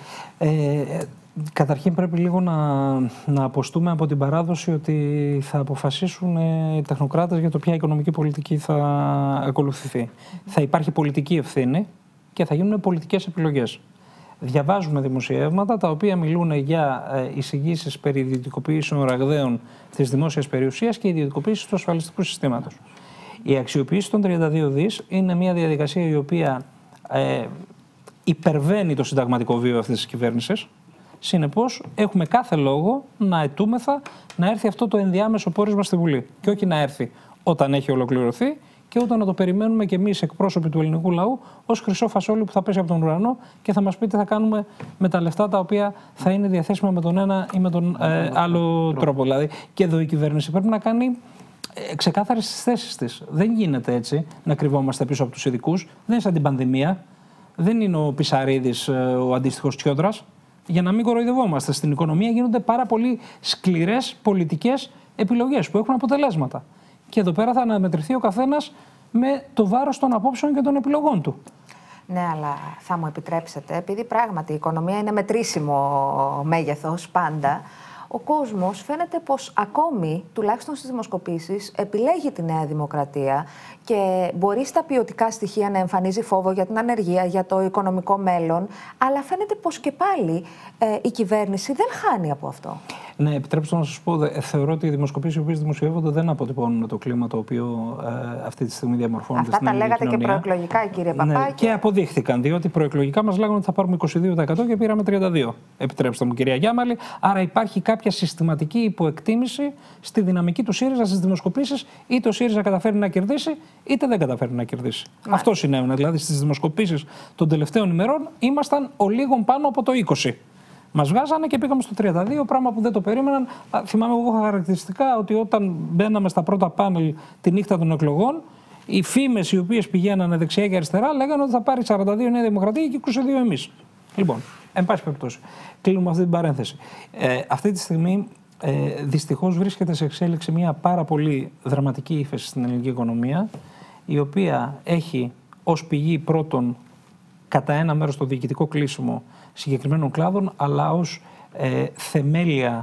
Καταρχήν πρέπει λίγο να αποστούμε από την παράδοση ότι θα αποφασίσουν οι τεχνοκράτες για το ποια οικονομική πολιτική θα ακολουθηθεί. Θα υπάρχει πολιτική ευθύνη και θα γίνουν πολιτικές επιλογές. Διαβάζουμε δημοσιεύματα τα οποία μιλούν για εισηγήσεις περί ιδιωτικοποιήσεων ραγδαίων της δημόσιας περιουσίας και ιδιωτικοποίησης του ασφαλιστικού συστήματος. Η αξιοποίηση των 32 δις είναι μια διαδικασία η οποία υπερβαίνει το συνταγματικό βίο αυτής της κυβέρνησης. Συνεπώς, έχουμε κάθε λόγο να αιτούμεθα να έρθει αυτό το ενδιάμεσο πόρισμα στη Βουλή. Και όχι να έρθει όταν έχει ολοκληρωθεί, και ούτε να το περιμένουμε κι εμείς, εκπρόσωποι του ελληνικού λαού, ως χρυσό φασόλι που θα πέσει από τον ουρανό και θα μας πει τι θα κάνουμε με τα λεφτά τα οποία θα είναι διαθέσιμα με τον ένα ή με τον άλλο τρόπο. Δηλαδή, και εδώ η κυβέρνηση πρέπει να κάνει ξεκάθαρες τις θέσεις της. Δεν γίνεται έτσι να κρυβόμαστε πίσω από τους ειδικούς. Δεν είναι σαν την πανδημία. Δεν είναι ο Πισαρίδης ο αντίστοιχος Τσιόδρας. Για να μην κοροϊδευόμαστε. Στην οικονομία γίνονται πάρα πολύ σκληρές πολιτικές επιλογές που έχουν αποτελέσματα. Και εδώ πέρα θα αναμετρηθεί ο καθένας με το βάρος των απόψεων και των επιλογών του. Ναι, αλλά θα μου επιτρέψετε, επειδή πράγματι η οικονομία είναι μετρήσιμο μέγεθος πάντα, ο κόσμος φαίνεται πως ακόμη, τουλάχιστον στις δημοσκοπήσεις, επιλέγει τη Νέα Δημοκρατία και μπορεί στα ποιοτικά στοιχεία να εμφανίζει φόβο για την ανεργία, για το οικονομικό μέλλον, αλλά φαίνεται πως και πάλι η κυβέρνηση δεν χάνει από αυτό. Ναι, επιτρέψτε να σας πω, θεωρώ ότι οι δημοσκοπήσεις οι οποίες δημοσιεύονται δεν αποτυπώνουν το κλίμα το οποίο αυτή τη στιγμή διαμορφώνεται αυτά στην ελληνική κοινωνία. Αυτά τα λέγατε και προεκλογικά, κύριε Παπά. Ναι, και αποδείχθηκαν, διότι προεκλογικά μας λέγανε ότι θα πάρουμε 22% και πήραμε 32%. Επιτρέψτε μου, κυρία Γιάμαλη. Άρα υπάρχει κάποια συστηματική υποεκτίμηση στη δυναμική του ΣΥΡΙΖΑ στις δημοσκοπήσεις, είτε ο ΣΥΡΙΖΑ καταφέρει να κερδίσει, είτε δεν καταφέρει να κερδίσει. Αυτό συνέβαινε. Δηλαδή στις δημοσκοπήσεις των τελευταίων ημερών ήμασταν ο λίγων πάνω από το 20%. Μας βγάζανε και πήγαμε στο 32%, πράγμα που δεν το περίμεναν. Θυμάμαι εγώ χαρακτηριστικά ότι όταν μπαίναμε στα πρώτα πάνελ τη νύχτα των εκλογών, οι φήμες οι οποίες πηγαίνανε δεξιά και αριστερά λέγανε ότι θα πάρει 42 η Νέα Δημοκρατία και 22 εμείς. Λοιπόν, εν πάση περιπτώσει, κλείνουμε αυτή την παρένθεση. Αυτή τη στιγμή δυστυχώς βρίσκεται σε εξέλιξη μια πάρα πολύ δραματική ύφεση στην ελληνική οικονομία, η οποία έχει ως πηγή πρώτον κατά ένα μέρος το διοικητικό κλείσιμο συγκεκριμένων κλάδων, αλλά ως θεμέλια,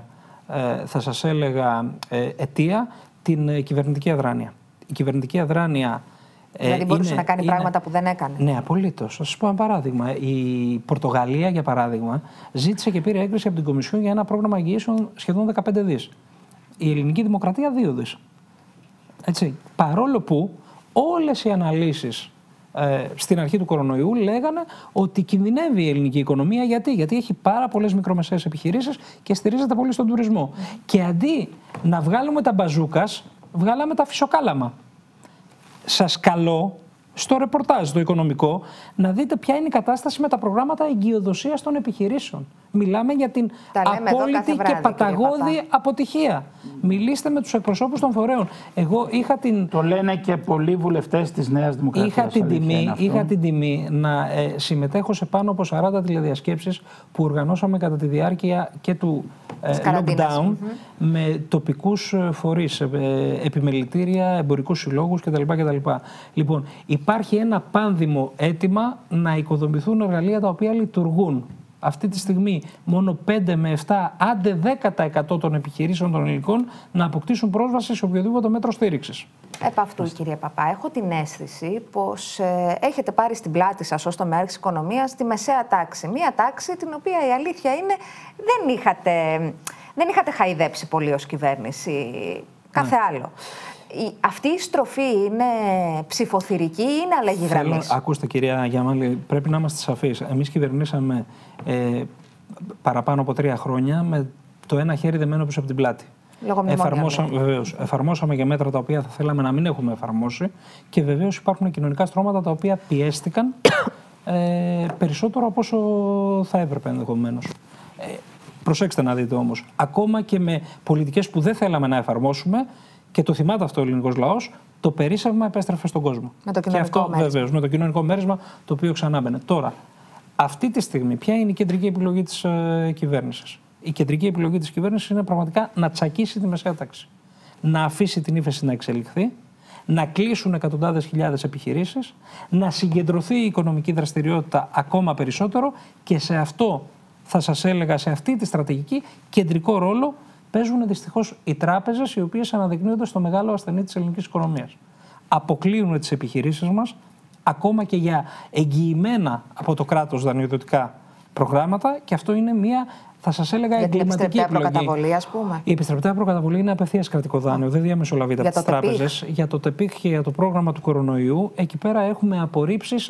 θα σας έλεγα, αιτία, την κυβερνητική αδράνεια. Η κυβερνητική αδράνεια δηλαδή μπορούσε να κάνει πράγματα που δεν έκανε. Ναι, απολύτως. Θα σας πω ένα παράδειγμα. Η Πορτογαλία, για παράδειγμα, ζήτησε και πήρε έγκριση από την Κομισιόν για ένα πρόγραμμα εγγυήσεων σχεδόν 15 δις. Η ελληνική δημοκρατία 2 δις. Έτσι. Παρόλο που όλες οι αναλύσεις στην αρχή του κορονοϊού λέγανε ότι κινδυνεύει η ελληνική οικονομία. Γιατί έχει πάρα πολλές μικρομεσαίες επιχειρήσεις και στηρίζεται πολύ στον τουρισμό. Και αντί να βγάλουμε τα μπαζούκας, βγάλαμε τα φυσοκάλαμα. Σας καλώ στο ρεπορτάζ το οικονομικό, να δείτε ποια είναι η κατάσταση με τα προγράμματα εγκυοδοσίας των επιχειρήσεων. Μιλάμε για την απόλυτη και παταγώδη αποτυχία. Μιλήστε με τους εκπροσώπους των φορέων. Εγώ είχα την... Το λένε και πολλοί βουλευτές της Νέας Δημοκρατίας. Είχα την τιμή να συμμετέχω σε πάνω από 40 τηλεδιασκέψεις που οργανώσαμε κατά τη διάρκεια και του lockdown με τοπικούς φορείς, επιμελητήρια, εμπορικούς συλλόγους κτλ. Λοιπόν, υπάρχει ένα πάνδημο αίτημα να οικοδομηθούν εργαλεία τα οποία λειτουργούν. Αυτή τη στιγμή μόνο 5 με 7, άντε 10% των επιχειρήσεων των ελληνικών να αποκτήσουν πρόσβαση σε οποιοδήποτε μέτρο στήριξης. Επ' αυτού, κύριε Παπά, έχω την αίσθηση πως έχετε πάρει στην πλάτη σας ως τομέα της οικονομίας τη μεσαία τάξη. Μία τάξη την οποία η αλήθεια είναι δεν είχατε χαϊδέψει πολύ ως κυβέρνηση. Κάθε άλλο. Αυτή η στροφή είναι ψηφοθυρική ή είναι αλλαγή γραμμής? Ακούστε, κυρία Γιαμάλη, πρέπει να είμαστε σαφείς. Εμείς κυβερνήσαμε παραπάνω από 3 χρόνια με το ένα χέρι δεμένο πίσω από την πλάτη. Εφαρμόσαμε και μέτρα τα οποία θα θέλαμε να μην έχουμε εφαρμόσει και βεβαίως υπάρχουν κοινωνικά στρώματα τα οποία πιέστηκαν περισσότερο από όσο θα έπρεπε ενδεχομένως. Προσέξτε να δείτε όμως, ακόμα και με πολιτικές που δεν θέλαμε να εφαρμόσουμε, και το θυμάται αυτό ο ελληνικός λαός, το περίσσευμα επέστρεφε στον κόσμο. Με το κοινωνικό μέρισμα. Βεβαίως, με το κοινωνικό μέρισμα το οποίο ξανάμπαινε. Τώρα, αυτή τη στιγμή, ποια είναι η κεντρική επιλογή της κυβέρνησης? Η κεντρική επιλογή της κυβέρνησης είναι πραγματικά να τσακίσει τη μεσαία τάξη. Να αφήσει την ύφεση να εξελιχθεί, να κλείσουν εκατοντάδες χιλιάδες επιχειρήσεις, να συγκεντρωθεί η οικονομική δραστηριότητα ακόμα περισσότερο και σε αυτό, θα σας έλεγα, σε αυτή τη στρατηγική κεντρικό ρόλο παίζουν δυστυχώς οι τράπεζες, οι οποίες αναδεικνύονται στο μεγάλο ασθενή της ελληνικής οικονομίας. Αποκλείουν τις επιχειρήσεις μας, ακόμα και για εγγυημένα από το κράτος δανειοδοτικά προγράμματα, και αυτό είναι μια, θα σας έλεγα, εγκληματική επιλογή. Προκαταβολή, ας πούμε. Η επιστρεπτέα προκαταβολή είναι απευθείας κρατικό δάνειο, δεν διαμεσολαβείται από τις τράπεζες. Για το ΤΕΠΙΧ και για το πρόγραμμα του κορονοϊού, εκεί πέρα έχουμε απορρίψεις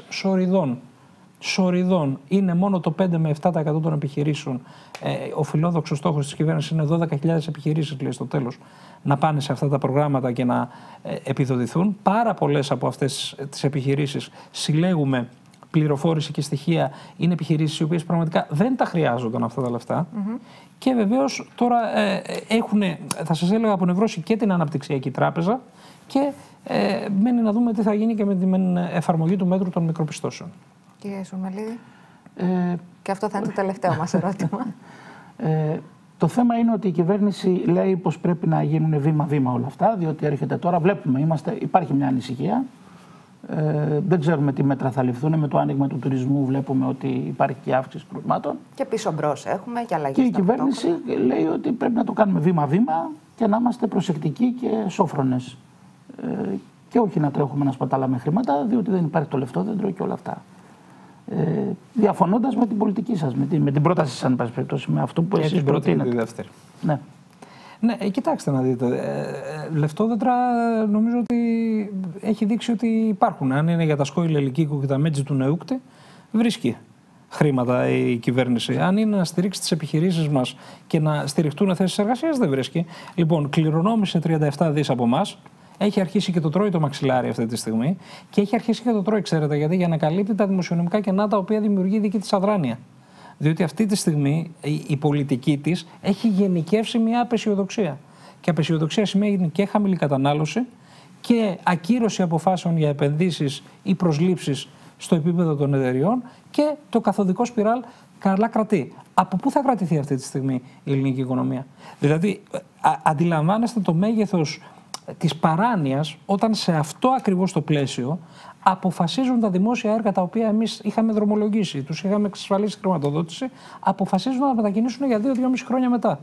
σοριδών. Είναι μόνο το 5 με 7% των επιχειρήσεων. Ο φιλόδοξος στόχος της κυβέρνησης είναι 12.000 επιχειρήσεις, λέει, στο τέλος, να πάνε σε αυτά τα προγράμματα και να επιδοτηθούν. Πάρα πολλές από αυτές τις επιχειρήσεις, συλλέγουμε πληροφόρηση και στοιχεία, είναι επιχειρήσεις οι οποίες πραγματικά δεν τα χρειάζονταν αυτά τα λεφτά. Και βεβαίως τώρα έχουν, θα σας έλεγα, απονευρώσει και την Αναπτυξιακή Τράπεζα και μένει να δούμε τι θα γίνει και με την εφαρμογή του μέτρου των μικροπιστώσεων. Κύριε Σουρμελίδη, και αυτό θα είναι το τελευταίο μας ερώτημα. Το θέμα είναι ότι η κυβέρνηση λέει πως πρέπει να γίνουν βήμα-βήμα όλα αυτά, διότι έρχεται τώρα, βλέπουμε, υπάρχει μια ανησυχία. Δεν ξέρουμε τι μέτρα θα ληφθούν. Με το άνοιγμα του τουρισμού βλέπουμε ότι υπάρχει και αύξηση κρουσμάτων. Και πίσω μπρος έχουμε και αλλαγές. Και η κυβέρνηση λέει ότι πρέπει να το κάνουμε βήμα-βήμα και να είμαστε προσεκτικοί και σόφρονες. Και όχι να τρέχουμε να σπατάλαμε χρήματα, διότι δεν υπάρχει το λεφτόδεντρο και όλα αυτά. Διαφωνώντας με την πολιτική σας, με την πρόταση σας, αν πάση περιπτώσει, με αυτό που εσείς προτείνετε. Τη δεύτερη. Ναι. Ναι, κοιτάξτε να δείτε. Λεφτόδεντρα νομίζω ότι έχει δείξει ότι υπάρχουν. Αν είναι για τα σκόιλα Λυκίκου και τα μέτζι του Νεούκτη, βρίσκει χρήματα η κυβέρνηση. Αν είναι να στηρίξει τις επιχειρήσεις μας και να στηριχτούν θέσεις εργασίας, δεν βρίσκει. Λοιπόν, κληρονόμησε 37 δις από εμάς. Έχει αρχίσει και το τρώει το μαξιλάρι αυτή τη στιγμή. Και έχει αρχίσει και το τρώει, ξέρετε γιατί, για να καλύπτει τα δημοσιονομικά κενά τα οποία δημιουργεί η δική της αδράνεια. Διότι αυτή τη στιγμή η πολιτική της έχει γενικεύσει μια απεσιοδοξία. Και απεσιοδοξία σημαίνει και χαμηλή κατανάλωση και ακύρωση αποφάσεων για επενδύσεις ή προσλήψεις στο επίπεδο των εταιριών και το καθοδικό σπιράλ καλά κρατεί. Από πού θα κρατηθεί αυτή τη στιγμή η ελληνική οικονομία? Δηλαδή, αντιλαμβάνεστε το μέγεθος της παράνοιας όταν σε αυτό ακριβώς το πλαίσιο αποφασίζουν τα δημόσια έργα τα οποία εμείς είχαμε δρομολογήσει, τους είχαμε εξασφαλίσει χρηματοδότηση, αποφασίζουν να μετακινήσουν για 2-2,5 χρόνια μετά.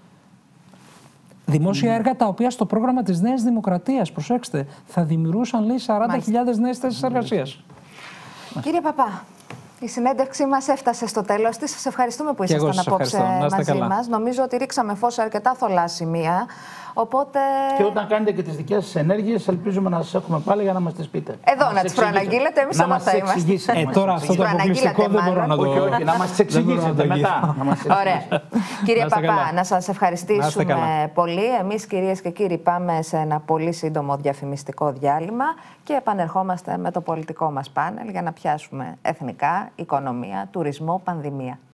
Δημόσια έργα τα οποία στο πρόγραμμα της Νέας Δημοκρατίας, προσέξτε, θα δημιουργούσαν, λέει, 40.000 νέες θέσεις εργασίας. Κύριε Παπά, η συνέντευξή μας έφτασε στο τέλος της. Σας ευχαριστούμε που ήσασταν απόψε μαζί μας. Νομίζω ότι ρίξαμε φως σε αρκετά θολά σημεία. Οπότε... Και όταν κάνετε και τις δικές σας ενέργειες, ελπίζουμε να σας έχουμε πάλι για να μας τις πείτε. Εδώ να τις προαναγγείλετε, εμείς εδώ θα είμαστε. Τώρα αυτό το αποκλειστικό δεν μπορώ να το... Όχι, να μας τις εξηγήσετε μετά. Ωραία. Κύριε Παπά, να σας ευχαριστήσουμε πολύ. Εμείς, κυρίες και κύριοι, πάμε σε ένα πολύ σύντομο διαφημιστικό διάλειμμα και επανερχόμαστε με το πολιτικό μας πάνελ για να πιάσουμε εθνικά, οικονομία, τουρισμό, πανδημία.